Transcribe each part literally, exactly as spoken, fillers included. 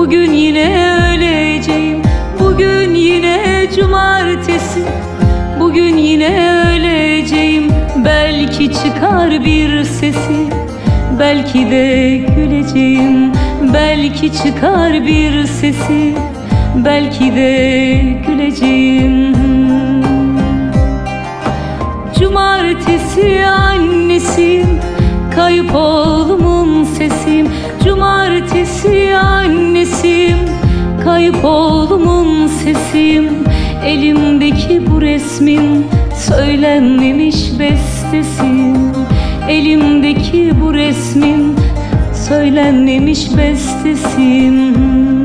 Bugün yine öleceğim, bugün yine cumartesi. Bugün yine öleceğim, belki çıkar bir sesi. Belki de güleceğim, belki çıkar bir sesi. Belki de güleceğim. Cumartesi annesiyim, kayıp oğlumun sesiyim. Cumartesi annesiyim, kayıp oğlumun sesiyim. Elimdeki bu resmin söylenmemiş bestesiyim. Elimdeki bu resmin söylenmemiş bestesiyim.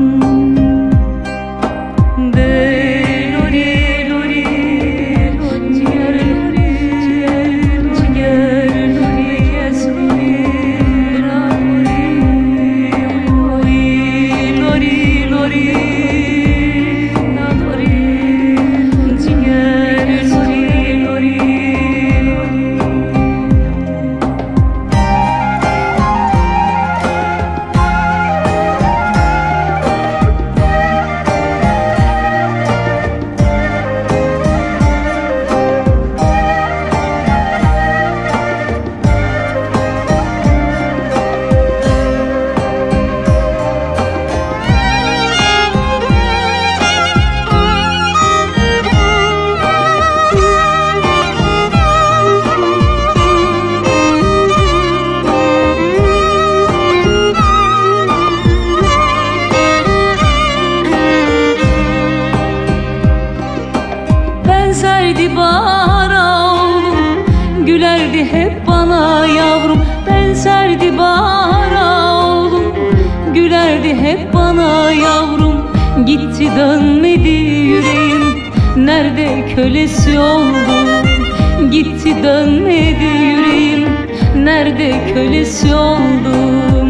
Benzerdi bahara oğlum, gülerdi hep bana yavrum. Benzerdi bahara oğlum, gülerdi hep bana yavrum. Gitti dönmedi yüreğim, nerede kölesi oldum. Gitti dönmedi yüreğim, nerede kölesi oldum.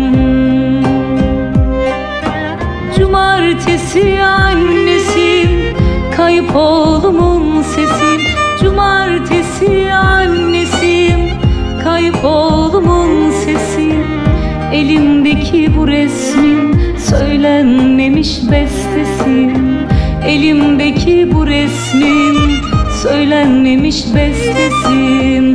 Cumartesi annesiyim, kayıp oğlumun sesiyim. Cumartesi annesiyim, kayıp oğlumun sesiyim. Elimdeki bu resmin söylenmemiş bestesiyim. Elimdeki bu resmin söylenmemiş bestesiyim.